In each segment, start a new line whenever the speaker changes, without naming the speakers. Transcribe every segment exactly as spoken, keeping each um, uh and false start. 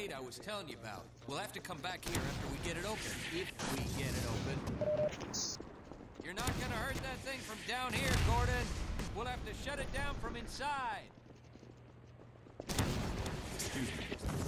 gate I was telling you about. We'll have to come back here after we get it open. If we get it open. You're not gonna hurt that thing from down here, Gordon. We'll have to shut it down from inside.
Excuse me.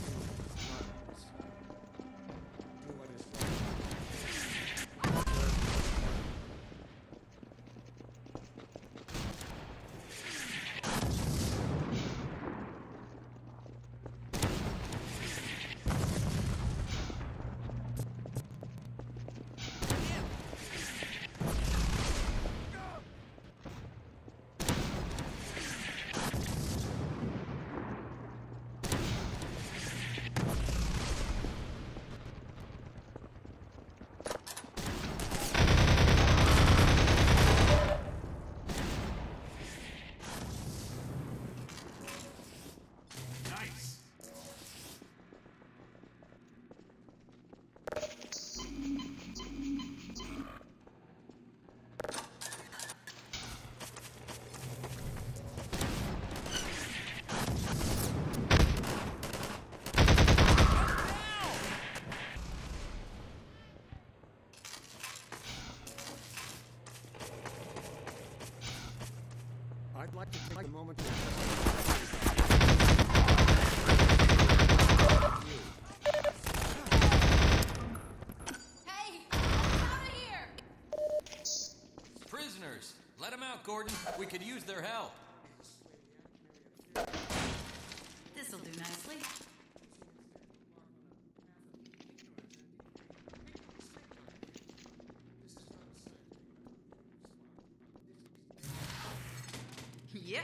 I'd like to take a moment to...
Hey! Out of here!
Prisoners! Let them out, Gordon. We could use their help.
This'll do nicely. Yeah.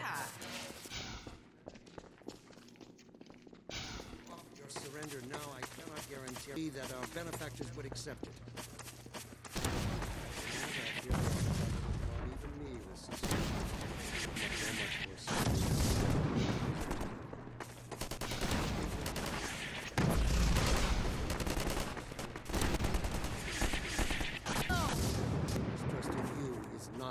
Your surrender now, I cannot guarantee that our benefactors would accept it. Even me was so much Mistrust of you is not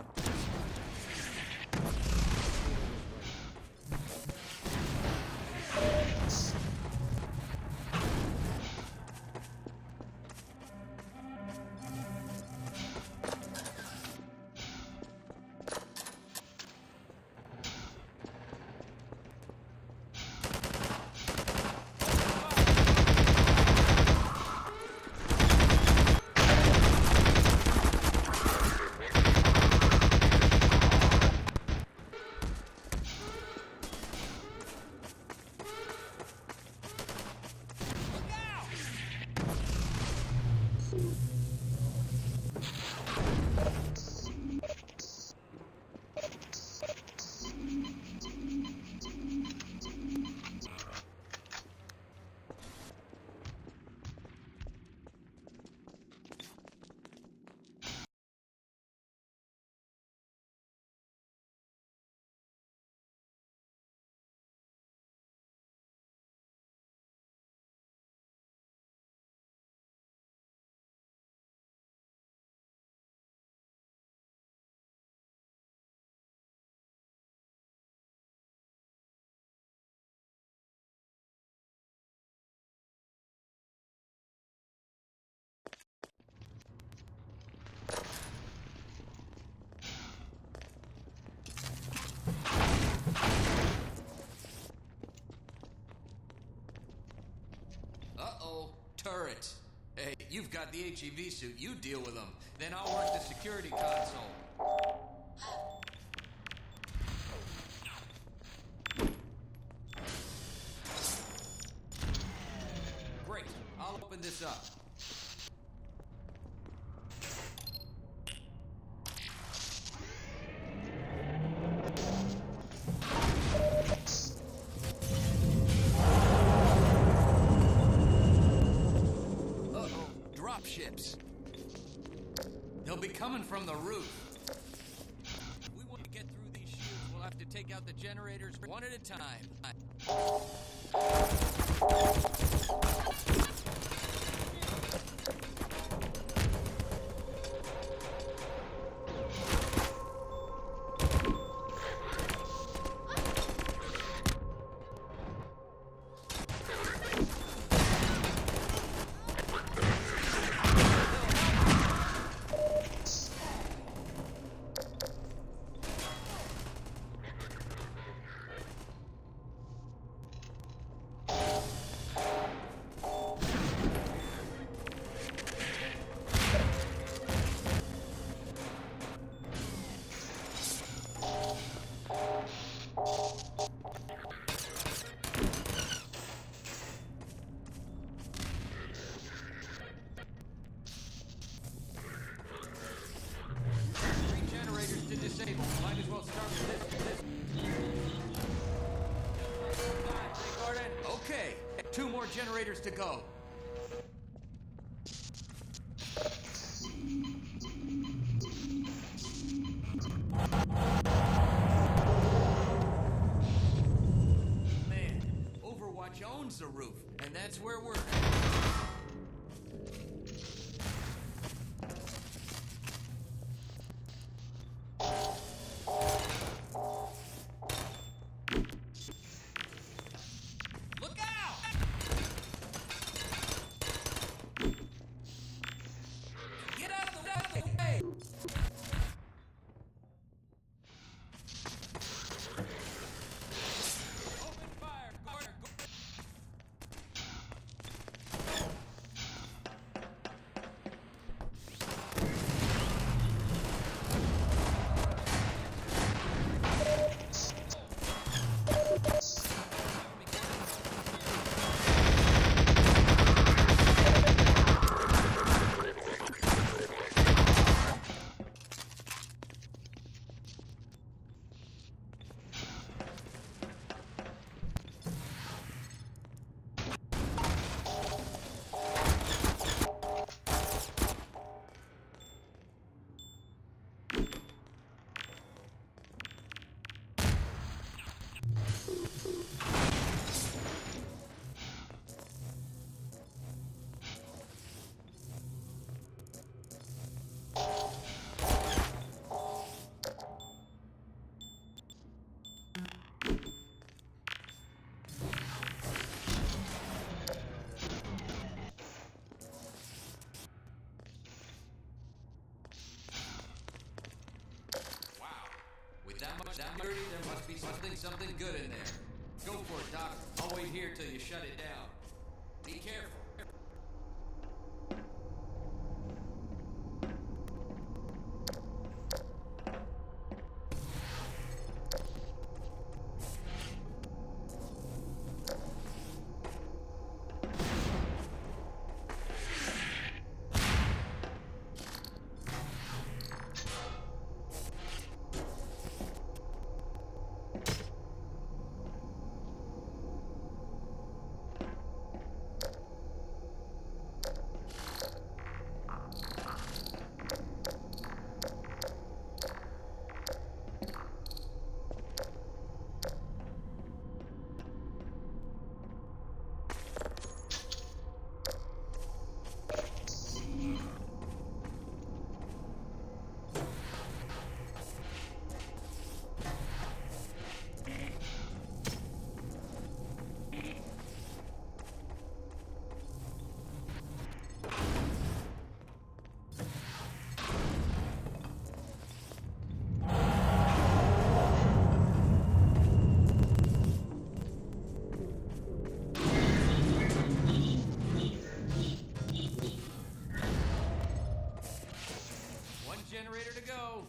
Uh-oh. Turrets. Hey, you've got the H E V suit. You deal with them. Then I'll work the security console. Great. I'll open this up. Ships. They'll be coming from the roof. If we want to get through these shields, we'll have to take out the generators one at a time. generators to go. Man, Overwatch owns the roof, and that's where we're at. That dirty, there must be something, something good in there. Go for it, Doc. I'll wait here till you shut it down. Be careful. Generator to go.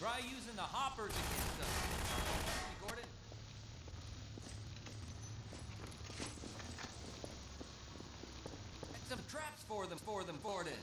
Try using the hoppers against them. Hey, Gordon? Set some traps for them, for them, Gordon.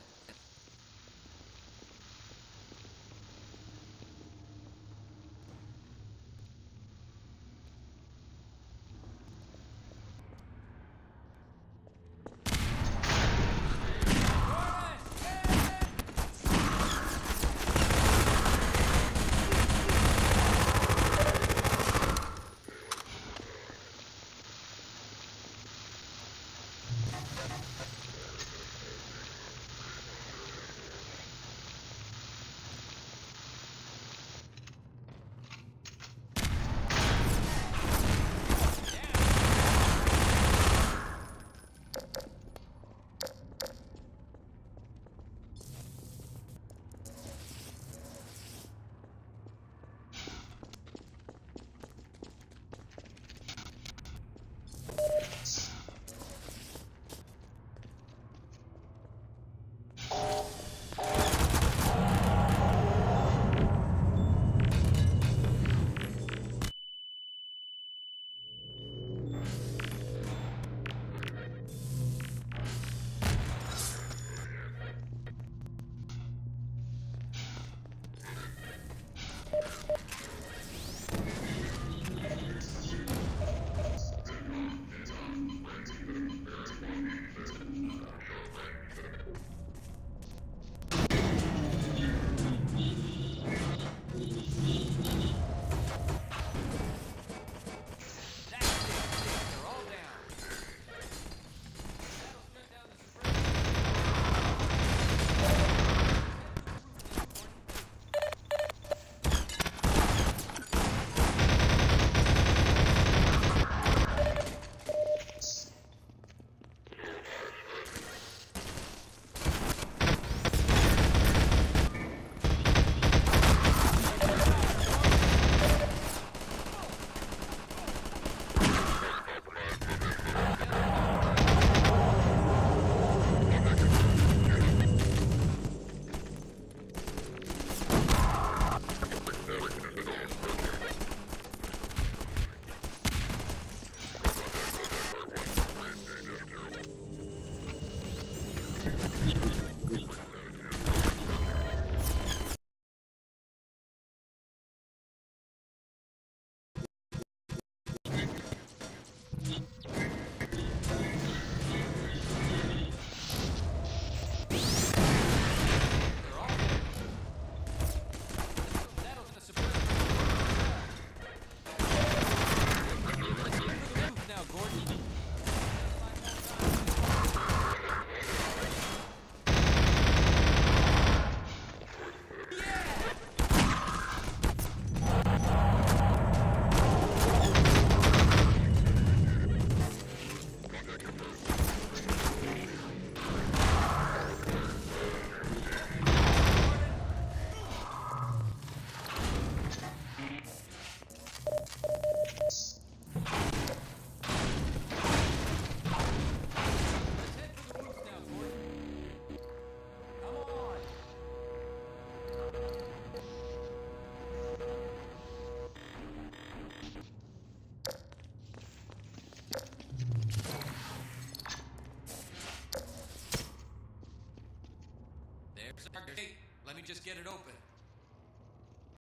There's our gate. Let me just get it open.